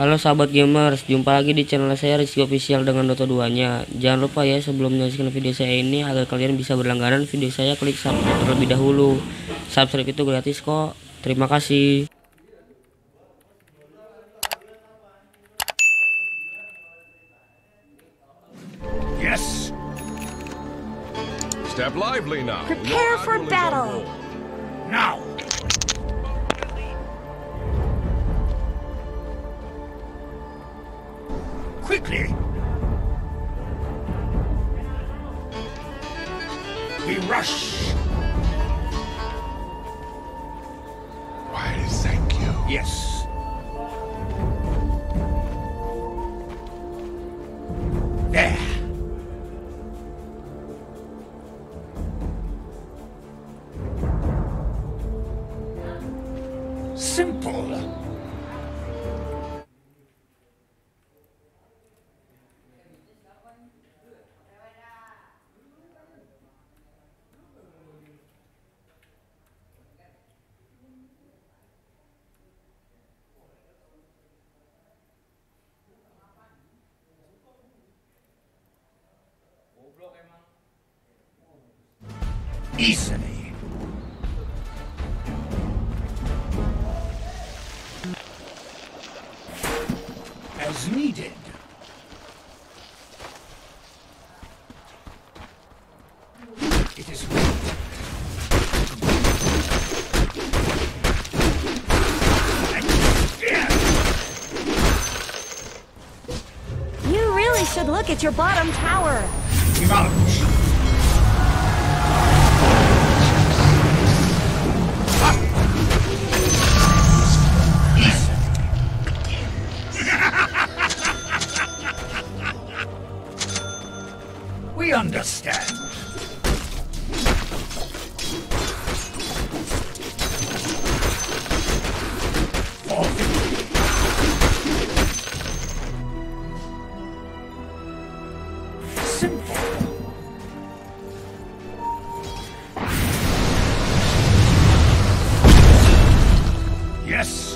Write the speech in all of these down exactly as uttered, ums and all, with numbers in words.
Halo sahabat gamers, jumpa lagi di channel saya Rizky Official dengan Dota dua nya. Jangan lupa ya, sebelum menyaksikan video saya ini, agar kalian bisa berlangganan video saya, klik subscribe terlebih dahulu. Subscribe itu gratis kok. Terima kasih. Yes. Step lively now. Prepare for battle. Now. Quickly. We rush. Why, thank you. Yes. There. Simple. Easily. As needed. It is right. You really should look at your bottom tower. March. We understand. For victory. Simple. Yes.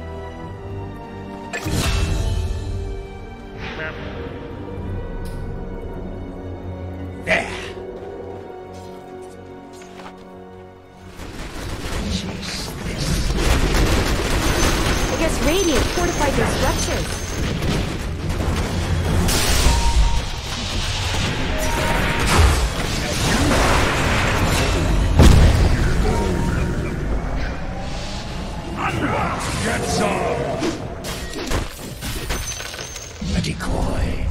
There. Chase this. I guess Radiant fortified their structures. Get some. A decoy.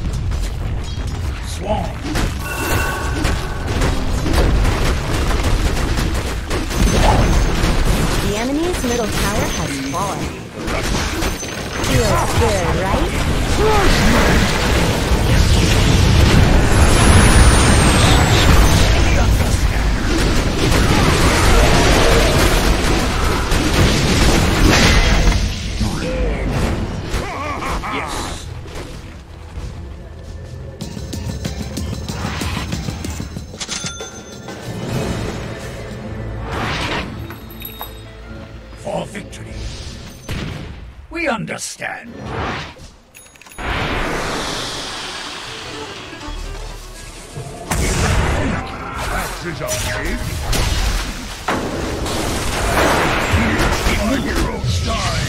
Swarm. The enemy's middle tower has fallen. Feels good, right? Yes. For victory. We understand. Axes up, Dave. My heroes die.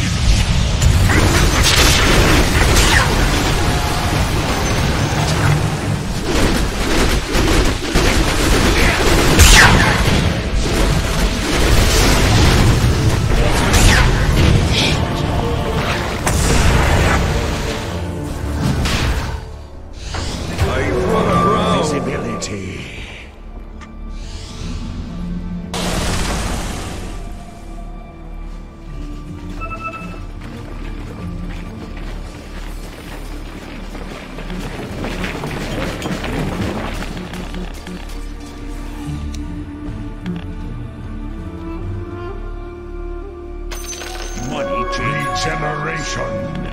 Visibility. Money change. Regeneration.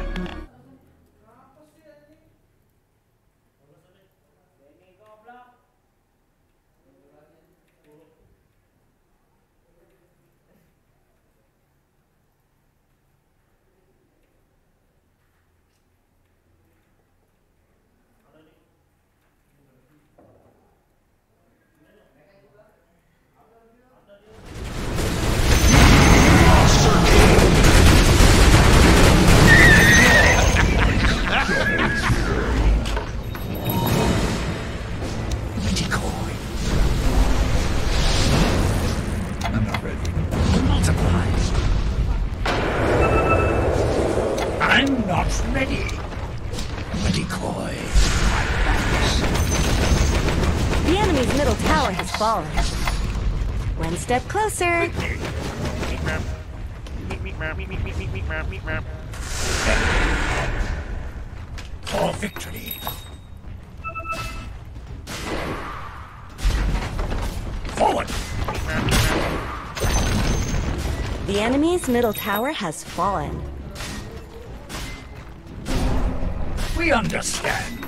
fallen. One step closer. For victory. Forward. The enemy's middle tower has fallen. We understand.